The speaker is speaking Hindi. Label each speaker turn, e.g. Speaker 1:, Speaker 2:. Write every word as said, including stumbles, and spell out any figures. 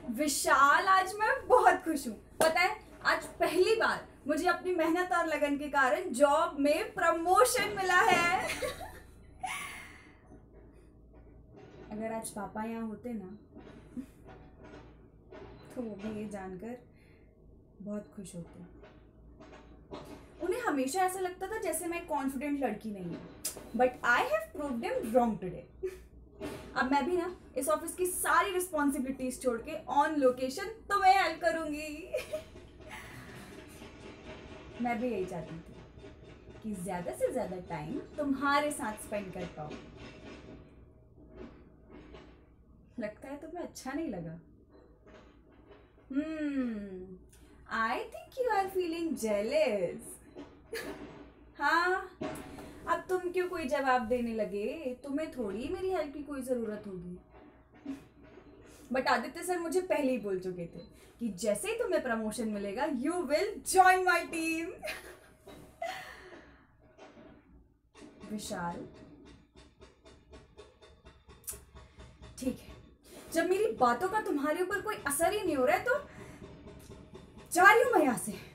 Speaker 1: विशाल, आज मैं बहुत खुश हूँ। पता है, आज पहली बार मुझे अपनी मेहनत और लगन के कारण जॉब में प्रमोशन मिला है। अगर आज पापा यहाँ होते ना, तो वो भी ये जानकर बहुत खुश होते। उन्हें हमेशा ऐसा लगता था जैसे मैं कॉन्फिडेंट लड़की नहीं हूँ, but I have proved them wrong today. अब मैं भी ना इस ऑफिस की सारी रिस्पॉन्सिबिलिटीज छोड़ के ऑन लोकेशन तुम्हें हेल्प करूंगी। मैं भी यही चाहती थी कि ज्यादा से ज्यादा टाइम तुम्हारे साथ स्पेंड कर पाऊं। लगता है तुम्हें अच्छा नहीं लगा। Hmm, I think you are feeling jealous. हाँ, अब तुम क्यों कोई जवाब देने लगे? तुम्हें थोड़ी मेरी हेल्प की कोई जरूरत होगी। बट आदित्य सर मुझे पहले ही बोल चुके थे कि जैसे ही तुम्हें प्रमोशन मिलेगा you will join my team. Vishal, ठीक है, जब मेरी बातों का तुम्हारे ऊपर कोई असर ही नहीं हो रहा है तो जा रही हूं मैं यहां से।